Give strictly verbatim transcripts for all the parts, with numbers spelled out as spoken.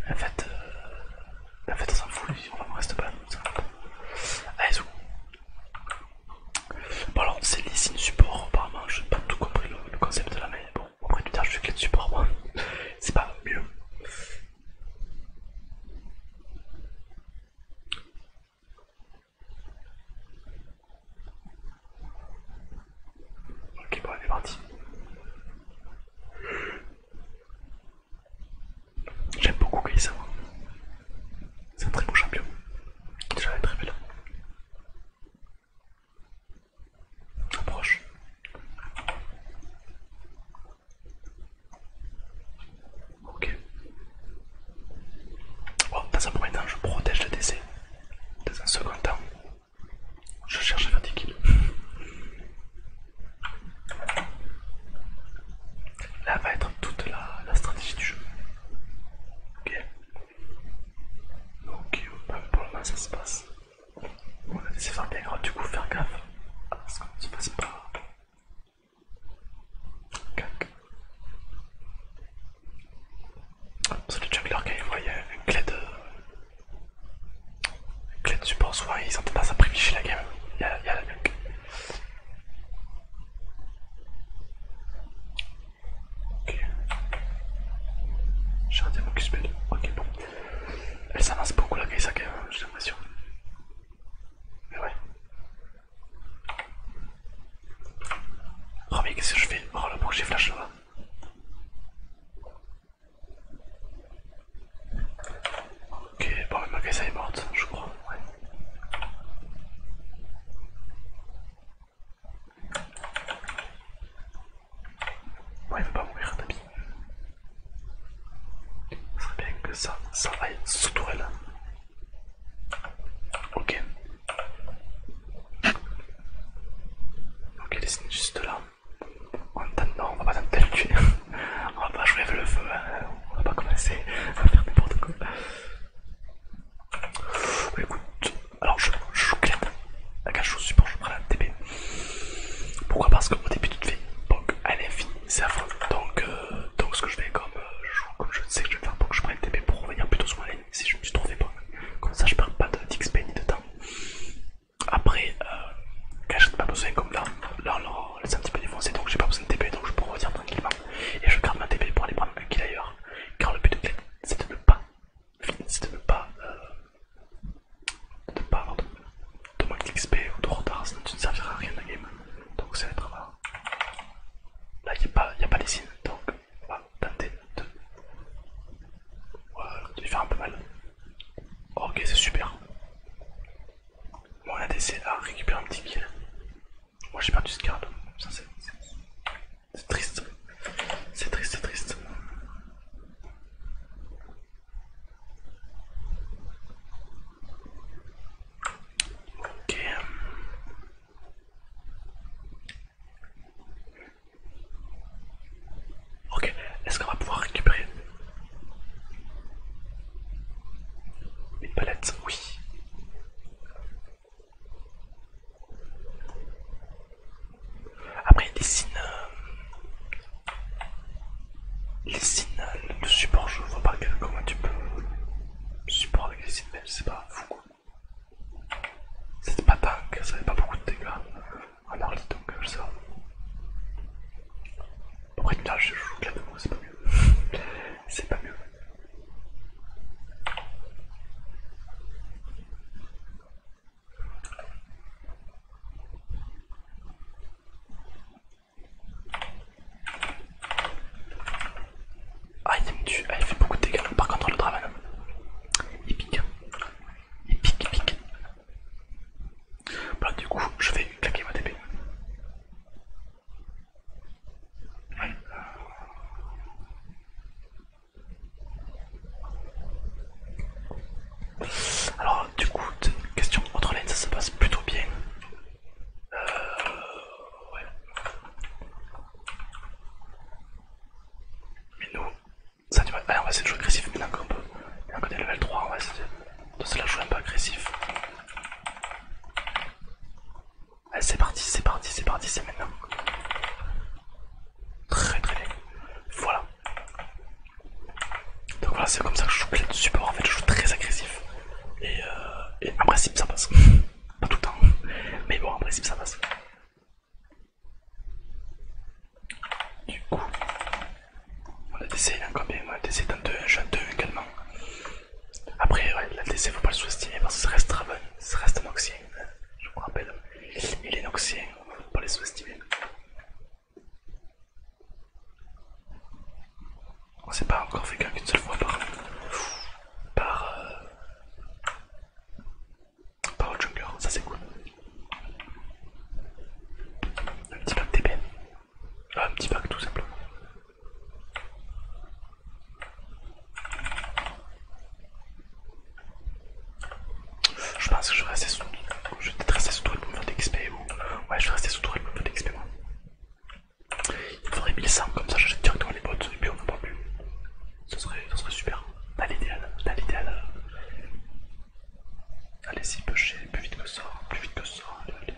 En fait, euh, en fait on s'en fout, on reste pas là. Allez, zou. Bon alors c'est les signes support, apparemment j'ai pas tout compris le, le concept de la main. Bon, après plus tard je fais clé de support moi, c'est pas mieux. Ok, bon, on est parti. J'aime beaucoup Kai'Sa. C'est un très beau champion. Déjà, elle est très belle. Approche. Ok. Bon, dans un premier temps, je protège le D C. Dans un second temps, je cherche à faire des kills. Là va être toute la, la stratégie du jeu. Ok. Ok, pour le moment ça se passe. On va essayer de faire bien grave, du coup faire gaffe à ce qu'on ne se fasse pas. Cac. Parce que le jungler quand il voit une clé de. Une clé de support, souvent ils ont tendance à privilégier la game. Il y a, il y a la gank. Ok. J'ai raté mon Q-spell. Ok, bon. Elle s'avance beaucoup la Kai'Sa quand même, j'ai l'impression. Mais ouais. Oh mais qu'est-ce que je fais? Oh là, pourquoi j'ai flash là-bas? Ok, bon, ma Kai'Sa est morte, je crois. Ouais. Ouais, il veut pas mourir, Tabi. Ce serait bien que ça, ça aille sous tourelle. Ok. Ok, il est juste là. On non, on va pas tenter de le tuer. On va pas jouer avec le feu, hein. On va pas commencer à faire n'importe quoi. Écoute, alors je, je joue Kled. Quand je joue support, je prends la T P. Pourquoi? Parce qu'au début, tu te fais poke à l'infini, c'est affreux. Donc, euh, donc, ce que je fais, comme euh, je joue, comme je sais que je vais faire poke, je prends une T P pour revenir plutôt sur ma ligne. Si je c'est comme ça que je joue clé de support, en fait je joue très agressif. Et, euh, et en principe ça passe. Pas tout le temps, mais bon en principe ça passe. Du coup, on a D C il a combien? On a D C dans deux, je suis en deux également. Après ouais, la D C faut pas le sous-estimer parce que ça reste Raven, ça reste Noxien, je me rappelle. Il est Noxien, faut pas les sous-estimer. On s'est pas encore fait qu'une seule fois par par, euh, par le jungler, ça c'est cool. Un petit pack T P, ah, un petit pack tout simplement. Je pense que je vais rester sous, je vais peut-être rester sous tourelle pour me faire d'X P ou... Ouais je vais rester sous tourelle pour me faire d'X P moi. Il faudrait mille cent comme ça j'achète directement les bots et puis on n'en parle plus. Ça serait, ça serait super. Dans l'idéal, dans l'idéal. Allez-y, pêchez, plus vite que ça, plus vite que ça. Allez, allez.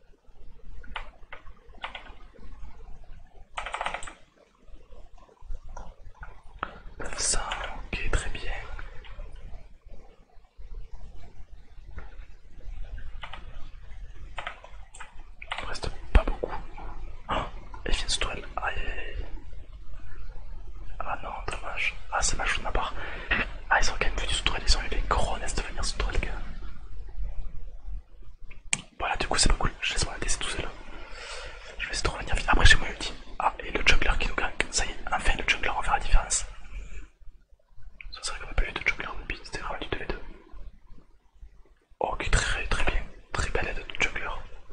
neuf cents, ok, très bien. Il reste pas beaucoup. Oh, elle vient de se toile. Aïe aïe aïe. Ah non, dommage. Ah, c'est ma chose de ma part. Ah, ils ont quand même venu sous toile, ils ont eu les coronesses de venir sous toile, gars. Voilà, du coup, c'est pas cool. Je laisse mon A D C tout seul. Je vais essayer de revenir vite. Après, j'ai mon ulti. Ah, et le jungler qui nous gank. Ça y est, enfin, le jungler va faire la différence. Ça serait qu'on a pas eu de jungler depuis, c'était vraiment du deux v deux. Ok, très très bien. Très belle aide de jungler.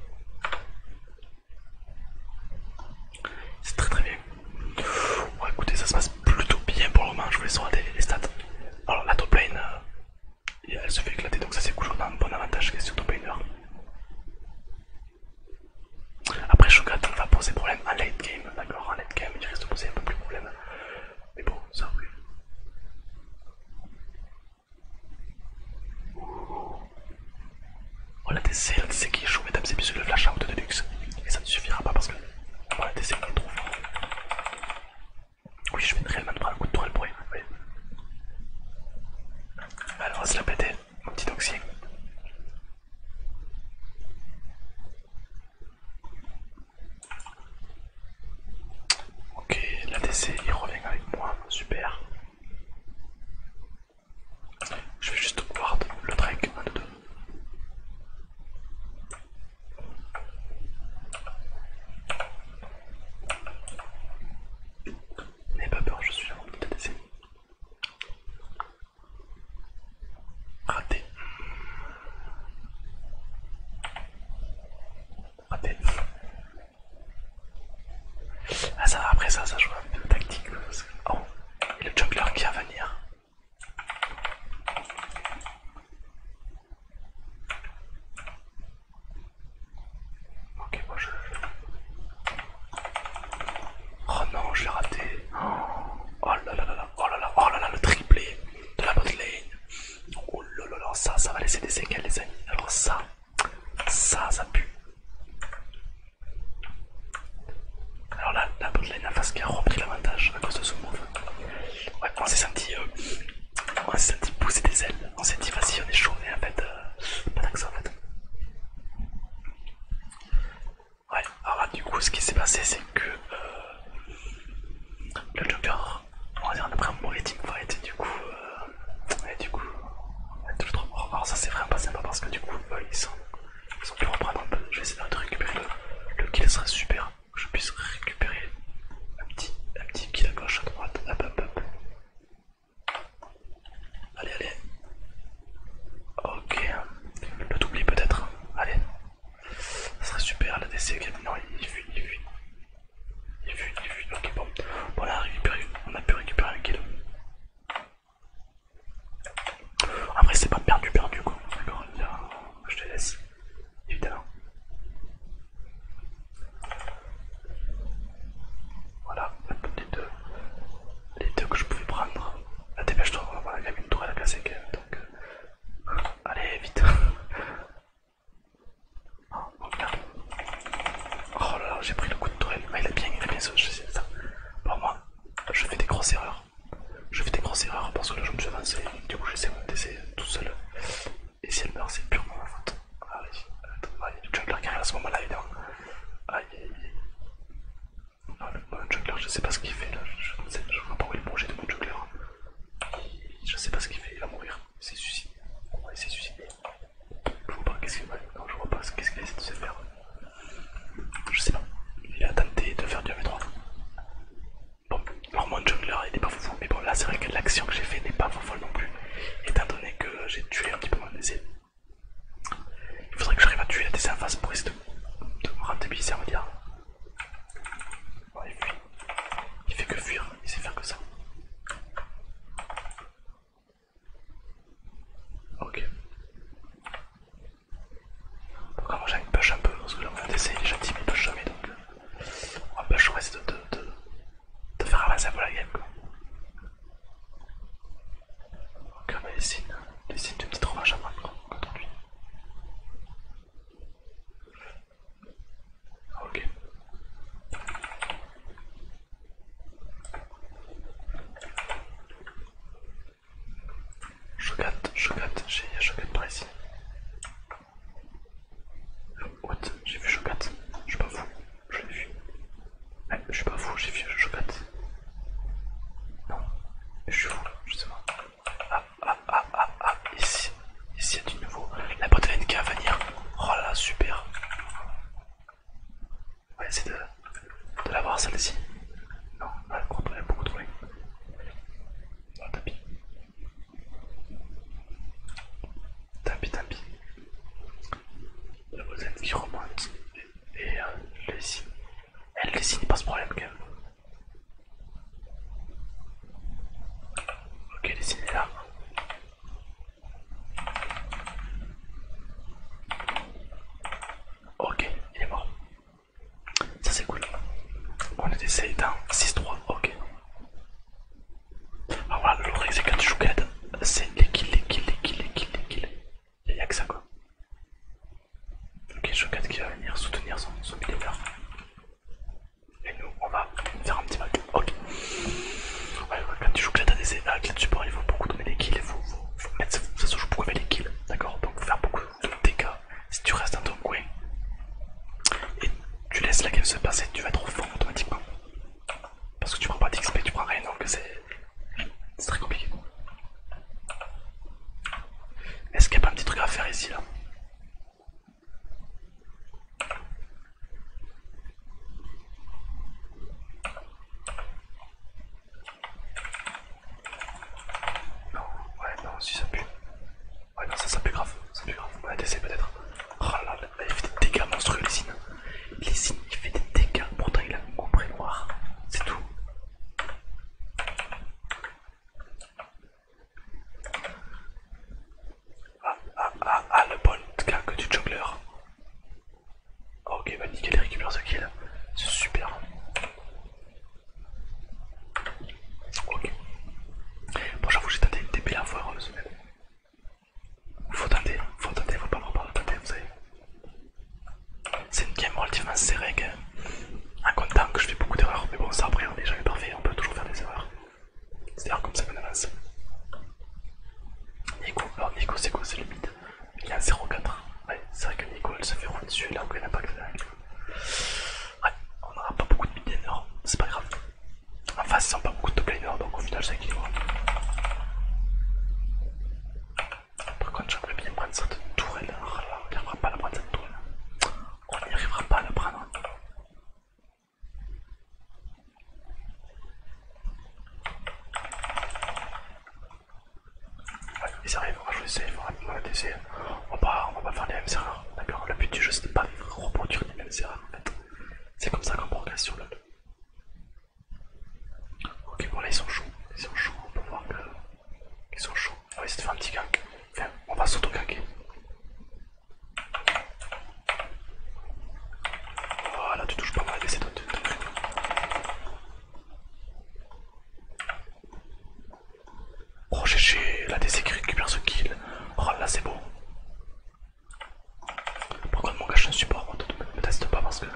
C'est très très bien. Bon, écoutez, ça se passe plutôt bien pour le moment. Je vous laisse regarder les stats. Alors, la top lane, euh, elle se fait éclater, donc ça c'est cool. On a un bon avantage question top laner. Après, Shogat va poser problème en late game, d'accord? En late game, il risque de poser un peu plus de problème. Mais bon, ça oui. Oh, la D C, la D C qui joue, mesdames et messieurs, le flash out de luxe. Et ça ne suffira pas parce que oh, la D C est trop fort. Oui, je vais réellement prendre un coup de tourelle pour rien. Oui. Alors, on va se la péter, mon petit Noxien. Ok, la D C il revient avec moi, super. Je vais juste ward le Drake, un de deux. N'ayez pas peur, je suis là, mon petit D C. Raté. Raté. Ah ça après ça, ça joue un peu tactique. Oh, et le jungler qui va venir. Ok, moi je... Oh non, je l'ai raté. Oh là là là là, oh là là, oh là là, le triplé de la bot lane. Oh là là là, ça, ça va laisser des séquelles les amis. Alors ça, ça, ça pue. Alors là, la bot lane en face qui a repris l'avantage à cause de ce move. Ouais, on s'est senti, euh, on s'est senti pousser des ailes. On s'est dit vas-y, on est chaud et en fait, euh, pas tant que ça en fait. Ouais, alors là, du coup, ce qui s'est passé, c'est que euh, le jungler, on va dire, on a pris un mauvais teamfight et du coup, euh, et du coup, on est tous les trois morts. Alors ça, c'est vraiment pas sympa parce que du coup, euh, ils, sont, ils ont pu reprendre un peu. Je vais essayer de récupérer le, le kill, ce serait super. Que je puisse récupérer un petit, un petit kill à gauche, à droite, hop hop hop. Allez, allez. Ok, le doublé peut-être. Allez, ça serait super. La D C, non, il fuit, il fuit. Il fuit, il fuit. Ok, bon. Bon, on a récupéré, on a pu récupérer un kill. Après, c'est pas perdu, perdu quoi. D'accord, je te laisse. Évidemment. Voilà, les deux. Les deux que je pouvais prendre. La dépêche-toi, on a quand même une tour à la casser quand même. Donc, euh... allez, vite. Oh merde. Oh là là, j'ai pris le coup de tourelle. Ah, il a bien, il a bien ça. Bon, moi, je fais des grosses erreurs. Je fais des grosses erreurs parce que là, je me je sais pas ce qu'il fait là, je ne sais, je vois pas où est le projet de mon juggler. Je sais pas ce qu'il fait, il va mourir, il s'est suicidé. Ouais, il s'est suicidé. Je vois pas qu'est-ce qu'il ouais, non, je vois pas qu'est-ce qu'il essaie de se faire. Je sais pas. Il a tenté de faire du un v trois. Bon, alors mon jungler il est pas fou, mais bon là c'est vrai que l'action que j'ai fait n'est pas folle non plus. Étant donné que j'ai tué un petit peu mon D C. Il faudrait que j'arrive à tuer la D C en face pour essayer de, de me rentabiliser on va dire. Bon, il fuit. Il fait que fuir, il sait faire que ça. Ok. Donc moi j'ai une push un peu parce que là mon D C il est gentil mais il push jamais donc on va push, on va essayer de, de, de, de faire avancer un peu la game quoi. Ok on va essayer, essayer de petite revanche à prendre contre lui. Ok. Chocat, chocat, j'ai chocat par ici. What? J'ai vu chocat. Je suis pas fou. Je l'ai vu. Ouais, je suis pas fou, j'ai vu chocat. Non. Je suis fou, je sais pas. Ah, ah, ah, ah, ah, ici. Ici il y a du nouveau. La boîte N K va venir. Oh là, super. On va essayer de, de l'avoir celle-ci. Non, elle est beaucoup trop loin. Oh, tant pis. Tant pis, tant pis. La boîte N qui remonte. Et euh, le signe. Elle, le signe, pas ce problème quand même. Ok, les signes est là. Ok, il est mort. Ça c'est cool. On est essayé d'un six trois, ok. Alors voilà, le truc c'est quand tu joues Cad, c'est les kills, les kills, les kills, les kills, les kills. Il n'y a que ça quoi. Ok, Chocat qui va venir soutenir son, son millénaire. Et nous, on va faire un petit match. Ok. Ouais, quand tu joues Clad A D C, avec Clad Support, il faut beaucoup donner les kills. Il faut, faut, faut mettre, ça se joue beaucoup avec les kills. D'accord. Donc, faut faire beaucoup de dégâts. Si tu restes dans ton coin et tu laisses la game se passer, tu vas trop fort automatiquement. Parce que tu prends pas d'X P, tu prends rien. Donc, c'est très compliqué. Est-ce qu'il n'y a pas un petit truc à faire ici là? Non, ouais, non, si ça pue. Ouais, non, ça, ça pue grave, ça pue grave. Ouais, D C peut-être. Oh là là, il fait des dégâts monstrueux, les signes. Les signes, il fait des dégâts, pourtant il a un compris noir. C'est tout. Ah, ah, ah, ah, le bon gank du jungler. Ok, bah nickel, il récupère ce kill. C'est super. Ok. Bon, j'avoue, j'ai tenté une T P la foireuse. Faut tenter, faut tenter, faut pas avoir peur de tenter, vous savez. C'est une game relativement serrée quand même. En comptant que je fais beaucoup d'erreurs, mais bon, ça après, on est jamais parfait, on peut toujours faire des erreurs. C'est d'ailleurs comme ça qu'on avance. Nico, alors Nico, c'est quoi? C'est le mid. Il est à zéro quatre. Ouais, c'est vrai que Nico, elle se fait rouler dessus là où il n'a pas que ça. Ouais, on n'aura pas beaucoup de mid laners, c'est pas grave. En face, ils n'ont pas beaucoup de top laners, donc au final, ça équilibre. Par contre, j'aimerais bien prendre cette tourelle. Oh là, on n'y arrivera pas à la prendre cette tourelle. On n'y arrivera pas à la prendre. Ouais, ils arrivent, on va jouer safe, on va essayer. On va pas, on va pas faire les mêmes erreurs, d'accord? Le but du jeu c'est de pas reproduire les mêmes erreurs en fait. C'est comme ça qu'on progresse sur le. Ok, bon là ils sont chauds, ils sont chauds, on peut voir que. Ils sont chauds. On va essayer de faire un petit gank. Viens, on va s'auto-ganker. Voilà, tu touches pas mal, laissez toi de truc. Oh G G, la D C qui récupère ce kill. Oh là c'est beau. Par contre mon gars je suis un support, moi ne me teste pas parce que.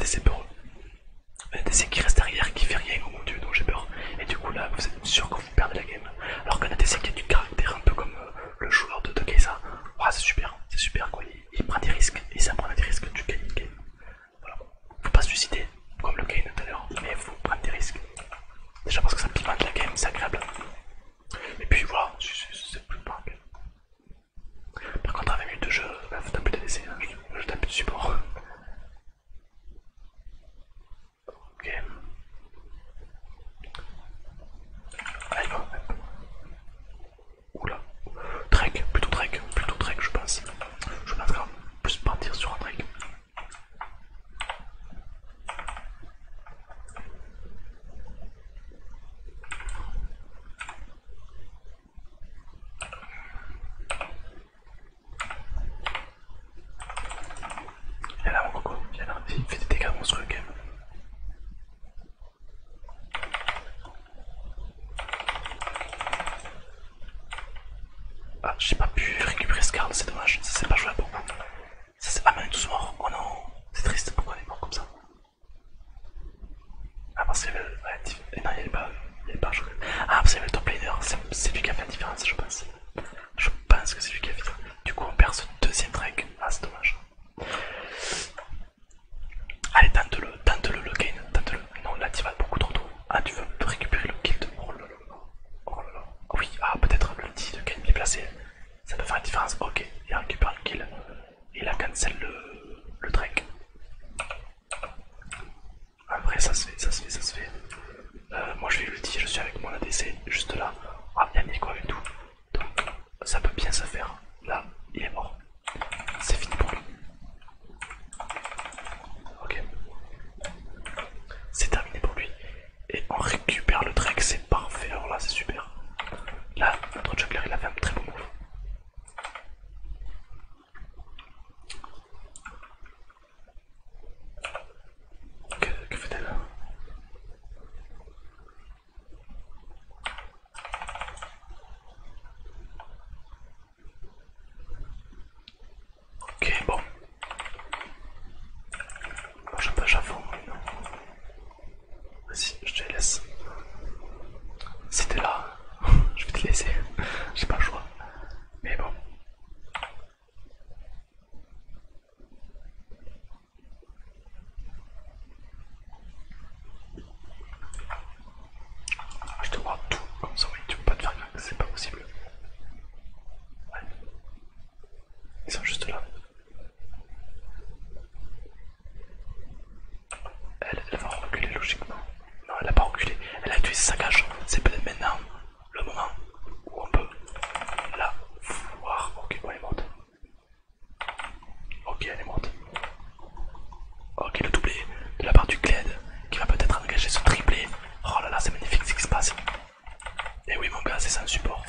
D C peur. Un A D C qui reste derrière, qui fait rien, oh mon dieu, donc j'ai peur. Et du coup là, vous êtes sûr que vous perdez la game. Alors qu'un A D C qui a du caractère, un peu comme euh, le joueur de, de Kai'Sa, oh, c'est super, c'est super quoi. Il, il prend des risques, et ça prend des risques, tu gagnes une game. Voilà. Faut pas se suicider, comme le Kayn tout à l'heure, mais faut prendre des risques. Déjà parce que ça pimente la game, c'est agréable. Et puis voilà, c'est plus pas. Par contre, à vingt minutes de jeu, bah, faut taper d'A D C, hein. je, je tape plus de support. Ok. Allez, bon. Oula. Drake, plutôt Drake, plutôt Drake, je pense. Je pense qu'on va plus partir sur un Drake. Viens là, mon coco, viens là, il fait des dégâts monstrueux quand même. Ah, j'ai pas pu récupérer ce card, c'est dommage, ça s'est pas joué à beaucoup. Ça s'est... Ah, mais on est tous morts, oh non, c'est triste, pourquoi on est mort comme ça? Ah, parce qu'il y avait le. Ouais, non, il y avait pas. Il y avait pas, je crois. Ah, parce qu'il y avait le top laner, c'est lui qui a fait la différence, je pense. Je pense que c'est lui qui a fait ça. Du coup, on perd ce deuxième drag. Ah, c'est dommage. Allez, tente-le, tente-le, le gain, tente-le. Non, là, tu vas beaucoup trop tôt. Ah, tu veux récupérer le kill de. Oh là là. Oh là là. Oui, ah, peut-être le petit de gain bien placé. Ça peut faire la différence. Ok, il récupère le kill. Il a cancel le, le drag. Après, ça se fait, ça se fait, ça se fait. Euh, moi je vais l'ulti, je suis avec mon A D C juste là. Ah, il y a Nico avec tout. Donc ça peut bien se faire. Là, il est mort. C'est fini pour lui. Ok. C'est terminé pour lui. Et on récupère le Drake, c'est parfait. Alors là, c'est super. Là, notre jungler il a fait un très bon move. Que, que fait-elle? Ok, bon. Moi je peux j'avoue. Vas-y, je te laisse. Si t'es là, je vais te laisser. J'ai pas le choix. Mais bon. Je te vois tout comme ça, oui, tu peux pas te faire grave, c'est pas possible. Ouais. Ils sont juste là. Elle, elle va reculer logiquement. Non, elle a pas reculé. Elle a utilisé sa cage. C'est peut-être maintenant le moment où on peut la voir. Ok, bon, elle est morte. Ok, elle est morte. Ok, le doublé de la part du Gled qui va peut-être engager ce triplé. Oh là là, c'est magnifique ce qui se passe. Et oui, mon gars, c'est ça un support.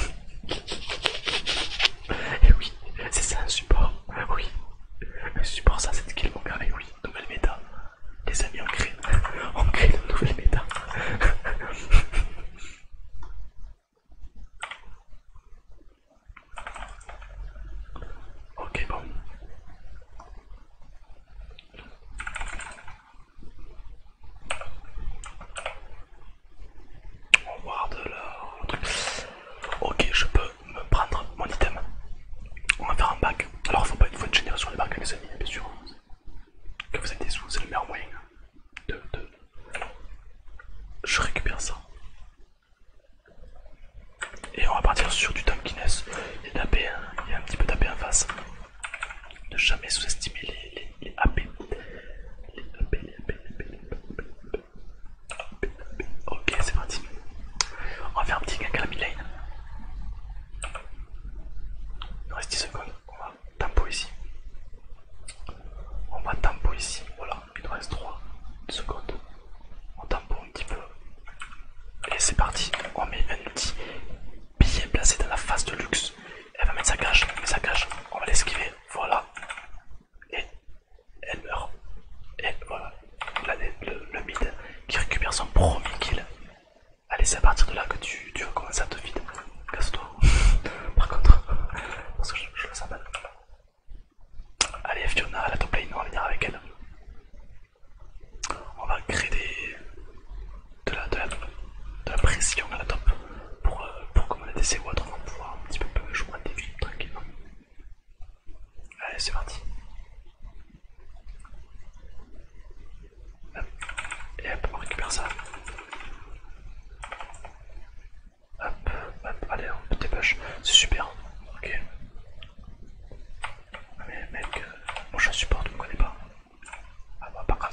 Et oui, c'est ça un support. Oui, un support, ça c'est skill, mon gars. Et oui, nouvelle méta. Les amis, on crée, on crée de nouvelles méta. Ok, bon.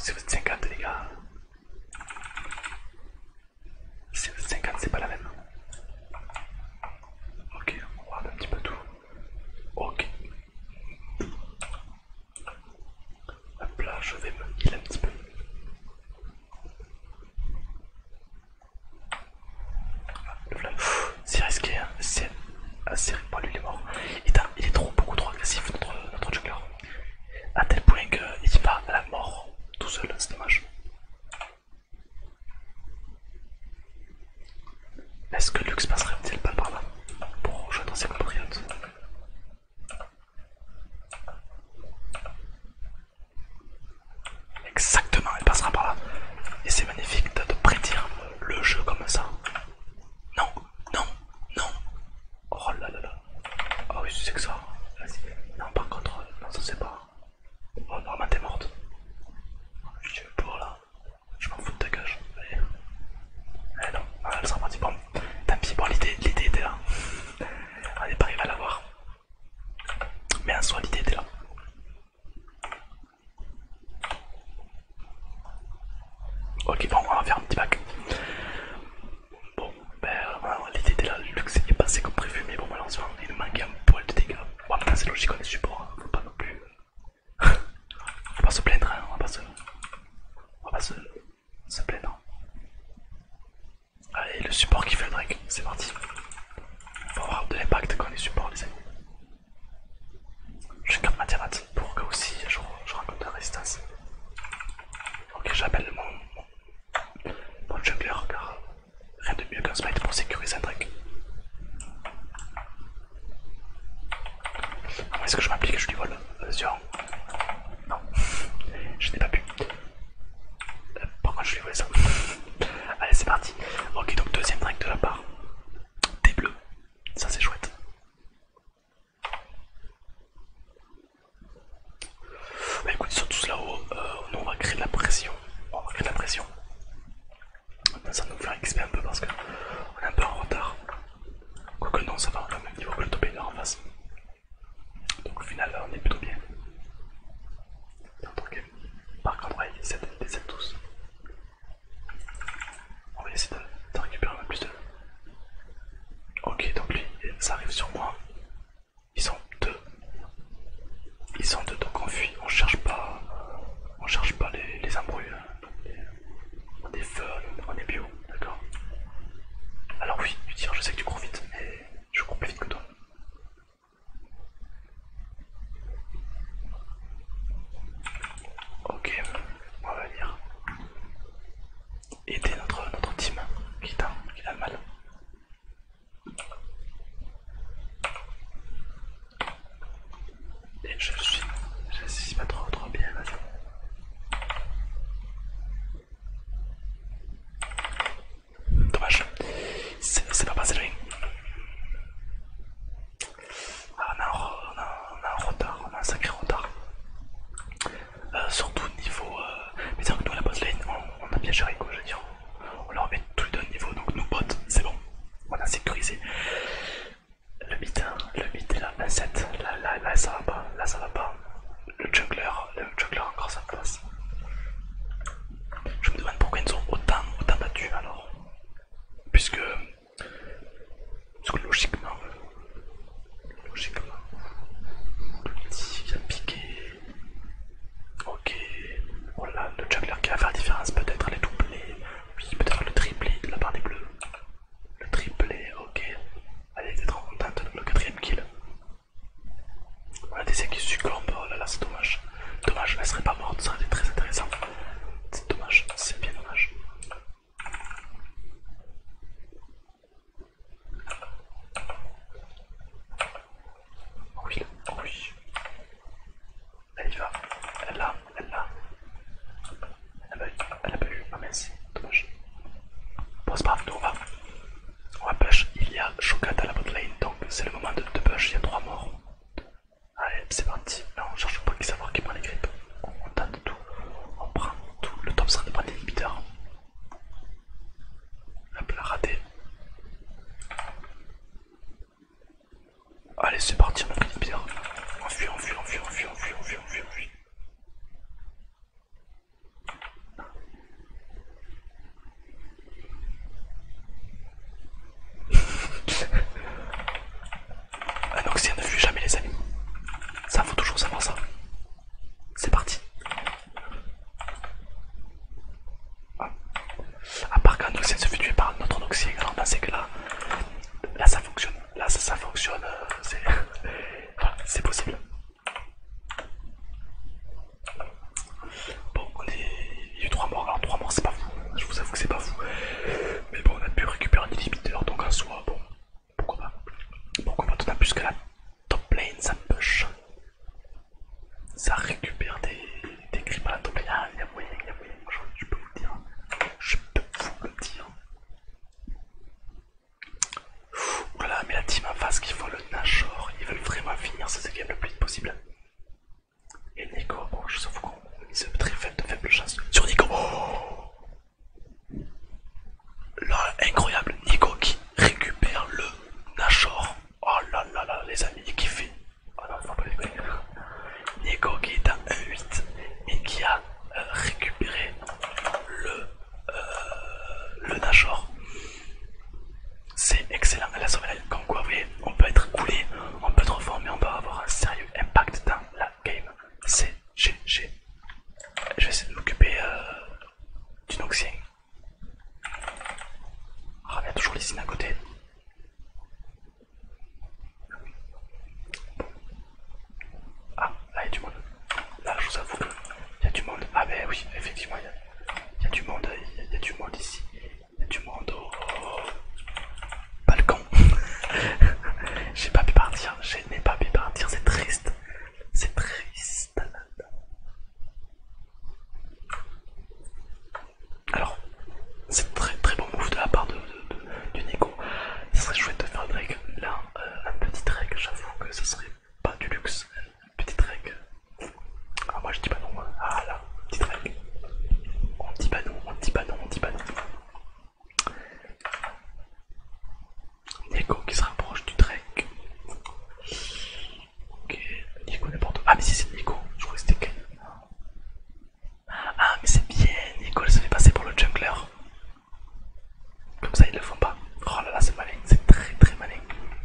si vous êtes cinquante les gars. Si vous êtes cinquante c'est pas la même. Ok, on regarde un petit peu tout. Ok. Hop là, je vais me heal un petit peu. C'est risqué, hein. C'est assez risqué. Bon, lui il est mort. Il, il est trop, beaucoup trop agressif notre, notre jungler. À tel point qu'il va à la mort tout seul, c'est dommage. Est-ce que Lux passerait-il pas par là pour rejoindre ses compatriotes? Exactement, il passera par là. Et c'est magnifique de, de prédire le jeu comme ça. Non, non, non. Oh là là là. Ah oui, tu sais que ça. Vas-y. Non, par contre, non, ça c'est pas. Oh, normalement t'es morte. Je suis pour là. Je m'en fous de ta cage. Allez. Eh non, ah, elle sera partie. Bon, tant pis, bon, l'idée était là. On n'est pas arrivé à l'avoir. Mais en soi, l'idée était là. Ok, bon, on va faire un petit bac. Bon, ben, euh, l'idée était là. Le Lux est passé comme prévu, mais bon, malheureusement, il nous manquait un poil de dégâts. Bon, maintenant, c'est logique, on est support. Hein. Faut pas non plus. On va pas se plaindre, hein. On va pas se. On va pas se, se plaindre. Allez, le support qui fait le Drake, c'est parti. Faut avoir de l'impact quand on est support, les amis. Je garde ma diamate pour que aussi je, je raconte de la résistance. Ok, j'appelle mon, mon, mon jungler car rien de mieux qu'un smite pour sécuriser un Drake. Comment est-ce que je m'applique? Je lui vole euh, sur... Non, je n'ai pas pu. Euh, pourquoi je lui vole ça? Allez, c'est parti. Ok, donc deuxième Drake de la part des bleus. Ça, c'est chouette. Bah écoute, ils sont tous là-haut. Euh, nous, on va créer de la pression. On va créer de la pression. Ça va nous faire X P un peu parce qu'on est un peu en retard. Quoique non, ça va, on est au même niveau que le top laner en face. Donc au final, on est plutôt bien. Par contre, ouais, il essaie de les aider tous. On va essayer de, de récupérer un peu plus de... Ok, donc lui, ça arrive sur moi. Ils sont deux. Ils sont deux, donc on fuit. On cherche pas... On cherche pas les, les embrouilles. On est feu, on est bio, d'accord. Alors oui, tu tires, je sais que tu cours vite, mais je cours plus vite que toi. Ok, on va venir aider notre, notre team qui a, qui a mal. Et je suis... Je suis pas trop trop bien, vas-y. Dommage, c'est pas passé loin. Ah, on a, un, on, a, on a un retard, on a un sacré retard. Euh, surtout niveau... Euh... Mais c'est vrai que nous, la boss lane, on, on a bien géré quoi, je veux dire. On leur met tous les deux niveaux, donc nous bots, c'est bon. On a sécurisé. Le mid, le mid est là, un sept. Là, là, là, ça va pas, là, ça va pas. Le jungler, le jungler a encore sa place. Je me demande pourquoi ils nous ont autant, autant battus alors. Puisque, parce que logiquement, logiquement, l'ulti qui a piqué. Ok, voilà, le jungler qui va faire la différence, peut-être les doubler. À part qu'un Noxien se fait tuer par un autre Noxien, alors ben c'est que là, là ça fonctionne. Là ça, ça fonctionne, euh, c'est voilà, c'est possible. Bon, on est... il y a eu trois morts, alors trois morts c'est pas fou, je vous avoue que c'est pas fou. Mais bon, on a pu récupérer un inhibiteur, donc en soi, bon, pourquoi pas. Pourquoi pas, d'autant plus que la top lane ça push. Ça récupère des, des grippes à la top lane. Ah, il y a moyen, il y a moyen, je, je peux vous le dire. Je peux vous le dire. Oulala, mais la team en face qui font le Nashor, ils veulent vraiment finir ce game le plus vite possible. Et Nico, bon, je sais qu'on mise très faible, de faible chance sur Nico. Oh là, incroyable, Nico qui récupère le Nashor. Oh là là là, les amis, qui fait. Oh non, faut pas déconner. Nico qui est à un huit et qui a euh, récupéré le, euh, le Nashor. C'est excellent, elle a sauvé la... Comme quoi, vous voyez, on peut être coulé, on peut être fort, mais on peut avoir un sérieux impact dans la game. C'est G G. Je vais essayer de m'occuper euh, du Noxien. Ah, il y a toujours les signes à côté. Ah, là il y a du monde. Là, je vous avoue qu'il y a du monde. Ah, ben oui, effectivement, il y a, il y a du monde. Il y a, il y a du monde ici. Il y a du monde au balcon. J'ai pas pu partir. Je n'ai pas pu partir. C'est triste. C'est triste. Alors, c'est très très bon move de la part de, de, de, de Nico. Ça serait chouette de faire un Drake. Là, euh, un petit Drake, j'avoue que ça serait pas du luxe. Un petit Drake. Ah, moi je dis pas non. Ah là, petit Drake. On dit pas non, on dit pas non, on dit pas non. Nico qui se rapproche du Drake. Ok, Nico n'importe quoi. Ah, mais si c'est Nico, je crois que c'était Ken. Ah, mais c'est bien, Nico, elle se fait passer pour le jungler. Comme ça, ils le font pas. Oh là là, c'est malin, c'est très très malin.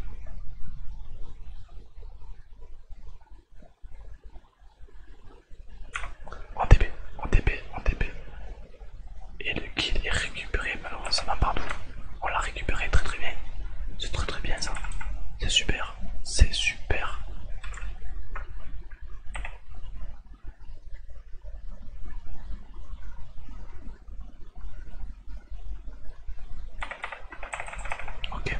En T P, en T P, en T P. Et le kill est récupéré malheureusement par nous. On l'a récupéré très très bien. C'est très très bien ça. C'est super, c'est super. Ok.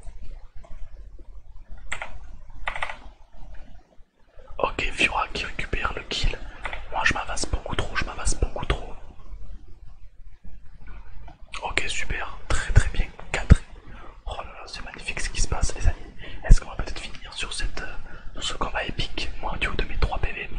Ok, Fiora qui récupère le kill. Moi je m'avance beaucoup trop, je m'avance beaucoup trop. Ok, super, très très bien. quatre. Oh là là, c'est magnifique ce qui se passe les amis. Est-ce qu'on va peut-être finir sur, cette, euh, sur ce combat épique? Moi du haut de mes trois P V.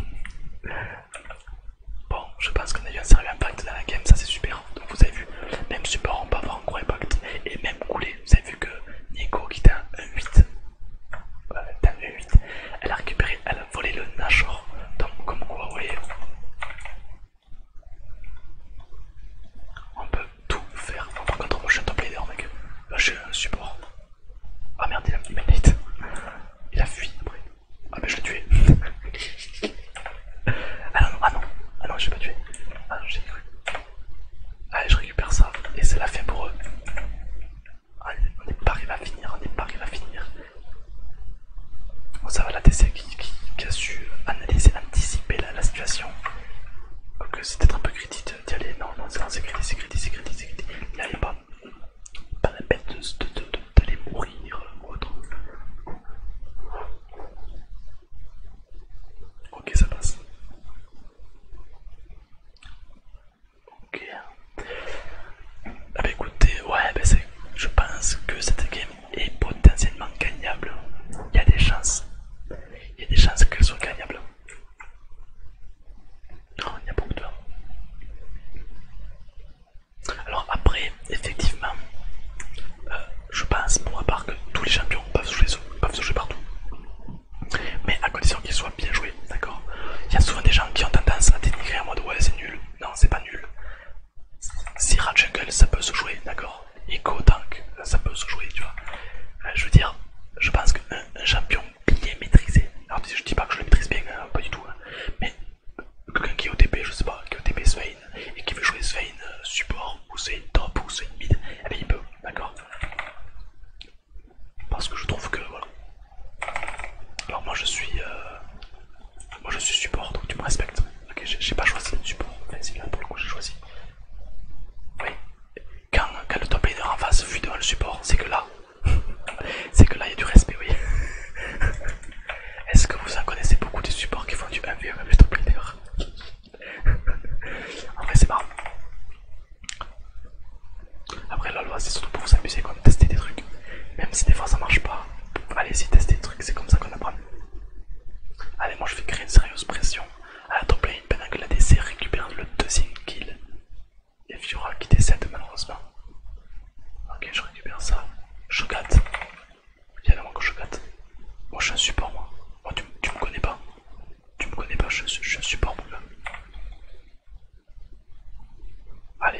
Bon, je pense qu'on a eu un sérieux impact dans la game, ça c'est super. Donc vous avez vu, même support on peut avoir un gros impact. Et même coulé, vous avez vu que Nico qui était un un huit, euh, un un huit, elle a récupéré, elle a volé le Nashor. Donc comme quoi, vous voyez, on peut tout faire. Bon, par contre moi je suis un top laner mec, là je suis un support. Ah merde, il a mis Manate. Il a fui après. Ah mais je l'ai tué. Ah non, ah non, ah non, je l'ai pas tué. Ah non, j'ai cru. Allez, je récupère ça et c'est la fin pour eux. Allez, on n'est pas arrivé à finir, on n'est pas arrivé à finir. Bon, ça va, la D C qui, qui, qui a su analyser, anticiper la, la situation. Quoique c'est peut-être un peu critique d'y aller. Non, non, c'est critique, c'est critique, c'est critique, c'est critique. N'y allez pas. Pas la peine d'aller de, de, de, mourir ou autre.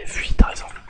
fuis, t'as raison.